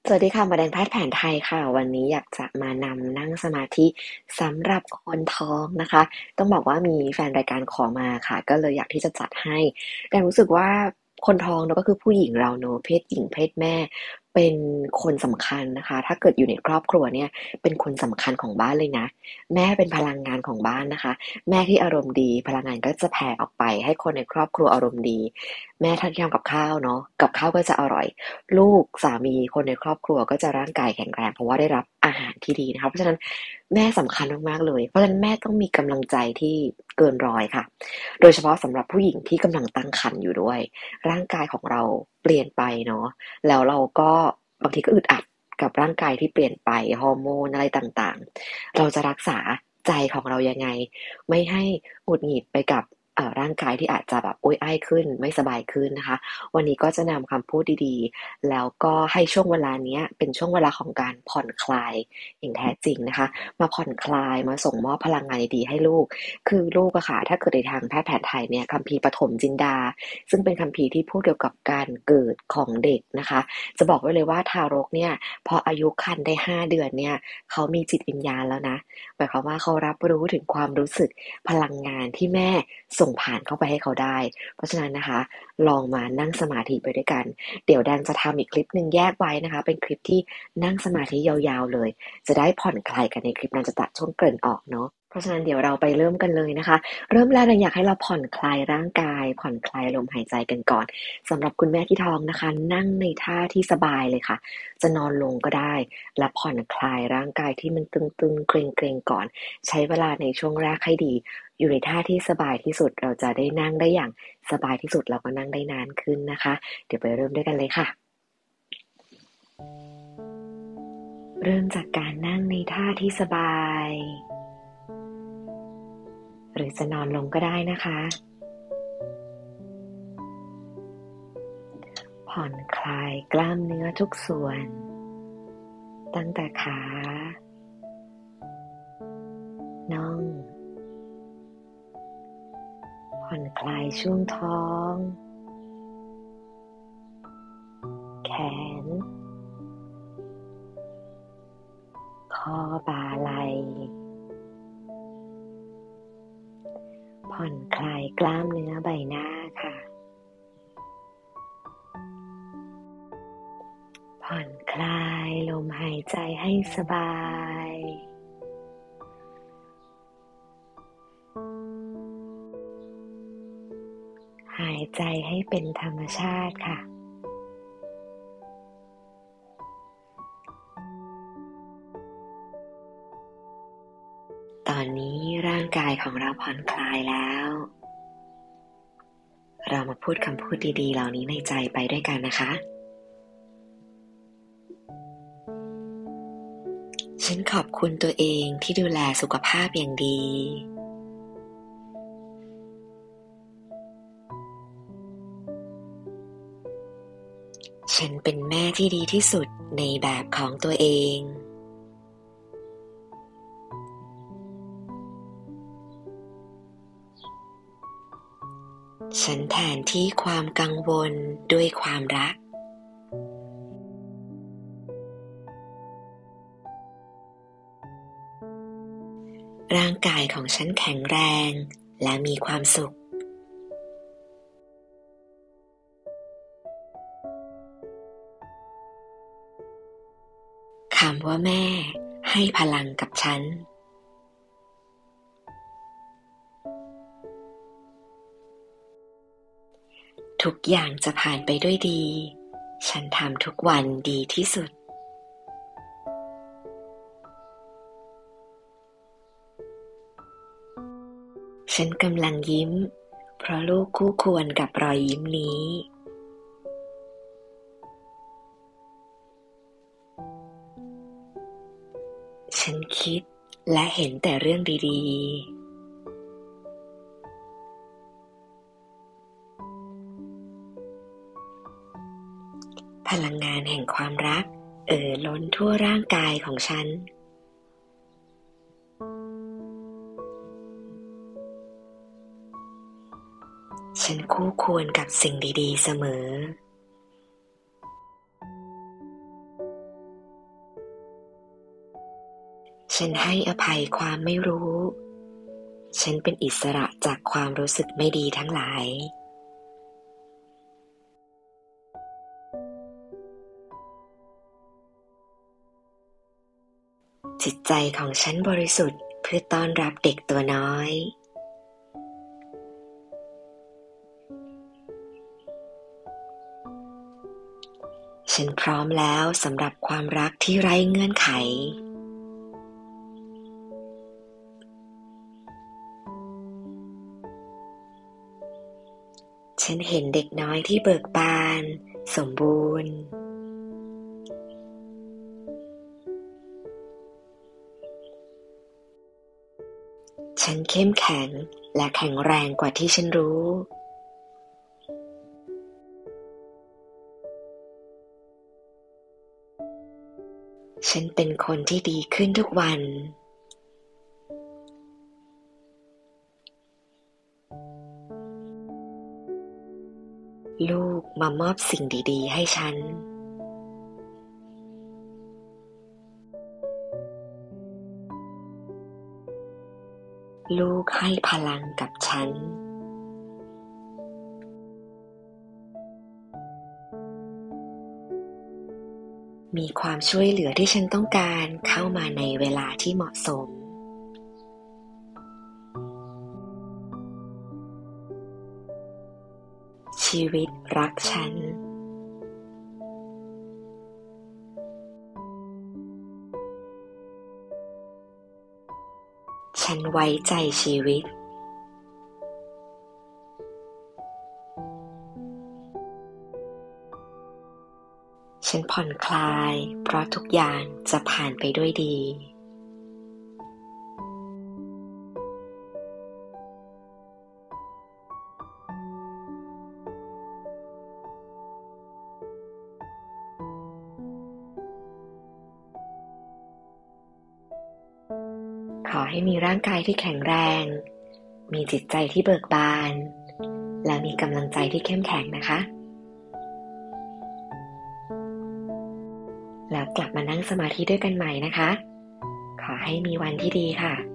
สวัสดีค่ะหมอแดงแพทย์แผนไทยค่ะวันนี้อยากจะมานำนั่งสมาธิสำหรับคนท้องนะคะต้องบอกว่ามีแฟนรายการขอมาค่ะก็เลยอยากที่จะจัดให้แต่รู้สึกว่าคนท้องเนาะก็คือผู้หญิงเราเนาะเพศหญิงเพศแม่เป็นคนสำคัญนะคะถ้าเกิดอยู่ในครอบครัวเนี่ยเป็นคนสำคัญของบ้านเลยนะแม่เป็นพลังงานของบ้านนะคะแม่ที่อารมณ์ดีพลังงานก็จะแผ่ออกไปให้คนในครอบครัวอารมณ์ดีแม่ทำกับข้าวเนาะกับข้าวก็จะอร่อย ลูกสามีคนในครอบครัวก็จะร่างกายแข็งแรงเพราะว่าได้รับอาหารที่ดีนะคะเพราะฉะนั้นแม่สำคัญมากๆเลยเพราะฉะนั้นแม่ต้องมีกำลังใจที่เกินร้อยค่ะโดยเฉพาะสำหรับผู้หญิงที่กำลังตั้งครรภ์อยู่ด้วยร่างกายของเราเปลี่ยนไปเนาะแล้วเราก็บางทีก็อึดอัดกับร่างกายที่เปลี่ยนไปฮอร์โมนอะไรต่างๆเราจะรักษาใจของเรายังไงไม่ให้หงุดหงิดไปกับร่างกายที่อาจจะแบบโอยอ้ายขึ้นไม่สบายขึ้นนะคะวันนี้ก็จะนำคำพูดดีๆ แล้วก็ให้ช่วงเวลาเนี้ยเป็นช่วงเวลาของการผ่อนคลายอย่างแท้จริงนะคะมาผ่อนคลายมาส่งมอบพลังงานดีๆให้ลูกคือลูกอะค่ะถ้าเกิดในทางแพทย์แผนไทยเนี่ยคัมภีร์ปฐมจินดาซึ่งเป็นคัมภีร์ที่พูดเกี่ยวกับการเกิดของเด็กนะคะจะบอกไว้เลยว่าทารกเนี่ยพออายุครรภ์ได้5 เดือนเนี่ยเขามีจิตวิญญาณแล้วนะหมายความว่าเขารับรู้ถึงความรู้สึกพลังงานที่แม่ส่งผ่านเข้าไปให้เขาได้เพราะฉะนั้นนะคะลองมานั่งสมาธิไปด้วยกัน เดี๋ยวแดนจะทำอีกคลิปหนึ่งแยกไว้นะคะเป็นคลิปที่นั่งสมาธิยาวๆเลยจะได้ผ่อนคลายกันในคลิปนั้นจะตัดช่วงเกริ่นออกเนาะเพราะฉะนั้นเดี๋ยวเราไปเริ่มกันเลยนะคะเริ่มแรกเราอยากให้เราผ่อนคลายร่างกายผ่อนคลายลมหายใจกันก่อนสำหรับคุณแม่ที่ท้องนะคะนั่งในท่าที่สบายเลยค่ะจะนอนลงก็ได้และผ่อนคลายร่างกายที่มันตึงๆเกร็งๆก่อนใช้เวลาในช่วงแรกให้ดีอยู่ในท่าที่สบายที่สุดเราจะได้นั่งได้อย่างสบายที่สุดแล้วก็นั่งได้นานขึ้นนะคะ เดี๋ยวไปเริ่มด้วยกันเลยค่ะ เริ่มจากการนั่งในท่าที่สบาย หรือจะนอนลงก็ได้นะคะ ผ่อนคลายกล้ามเนื้อทุกส่วน ตั้งแต่ขาน่องผ่อนคลายช่วงท้อง แขน คอบ่าไหล่ผ่อนคลายกล้ามเนื้อใบหน้าค่ะ ผ่อนคลายลมหายใจให้สบาย หายใจให้เป็นธรรมชาติค่ะ ตอนนี้ร่างกายของเราผ่อนคลายแล้ว เรามาพูดคำพูดดีๆเหล่านี้ในใจไปด้วยกันนะคะ ฉันขอบคุณตัวเองที่ดูแลสุขภาพอย่างดี ฉันเป็นแม่ที่ดีที่สุดในแบบของตัวเอง ฉันแทนที่ความกังวลด้วยความรัก ร่างกายของฉันแข็งแรงและมีความสุข คำว่าแม่ให้พลังกับฉัน ทุกอย่างจะผ่านไปด้วยดี ฉันทำทุกวันดีที่สุด ฉันกำลังยิ้มเพราะลูกคู่ควรกับรอยยิ้มนี้ ฉันคิดและเห็นแต่เรื่องดีๆ พลังงานแห่งความรักล้นทั่วร่างกายของฉัน ฉันคู่ควรกับสิ่งดีๆเสมอฉันให้อภัยความไม่รู้ ฉันเป็นอิสระจากความรู้สึกไม่ดีทั้งหลาย จิตใจของฉันบริสุทธิ์เพื่อต้อนรับเด็กตัวน้อย ฉันพร้อมแล้วสำหรับความรักที่ไร้เงื่อนไข ฉันเห็นเด็กน้อยที่เบิกบาน สมบูรณ์ ฉันเข้มแข็งและแข็งแรงกว่าที่ฉันรู้ ฉันเป็นคนที่ดีขึ้นทุกวัน ลูกมามอบสิ่งดีๆให้ฉัน ลูกให้พลังกับฉัน มีความช่วยเหลือที่ฉันต้องการเข้ามาในเวลาที่เหมาะสม ชีวิตรักฉัน ฉันไว้ใจชีวิต ฉันผ่อนคลายเพราะทุกอย่างจะผ่านไปด้วยดี ขอให้มีร่างกายที่แข็งแรง มีจิตใจที่เบิกบาน และมีกำลังใจที่เข้มแข็งนะคะ แล้วกลับมานั่งสมาธิด้วยกันใหม่นะคะ ขอให้มีวันที่ดีค่ะ